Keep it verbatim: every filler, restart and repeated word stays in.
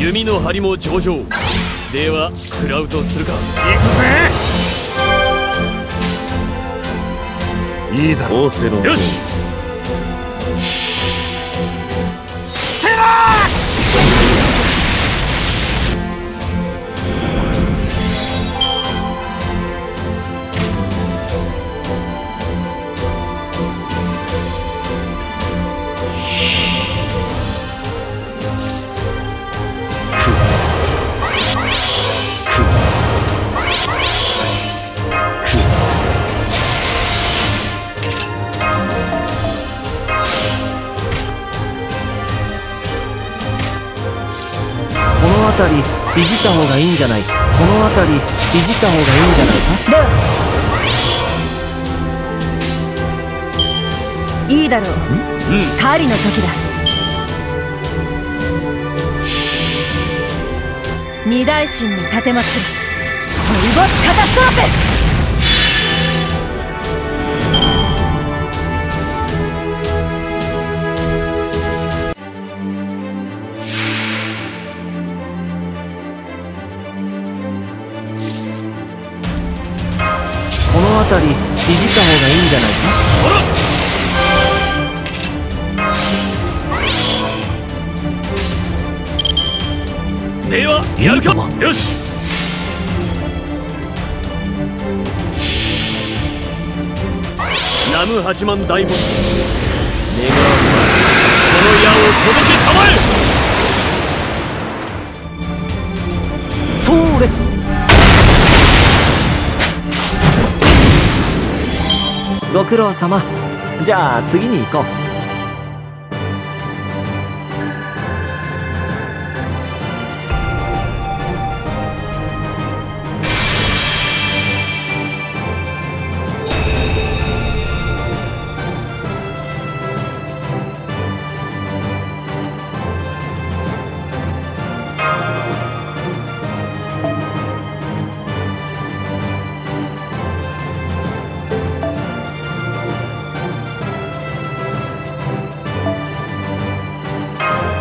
弓の針も上々。では食らうとするか。行くぜ。いいだろう。オーセロ。よし。ステラー。 この辺りいじった方がいいんじゃない。この辺りいじった方がいいんじゃないか。 ではいいだろう。うん、狩りの時だ。二大神に立てまつるソルボスカタストロープ。 この辺りいじった方がいいんじゃないか。 ではやるか。よし。ナム八幡大ボス、願わくばこの矢を届けたまえ。 それ。ご苦労様。じゃあ次に行こう。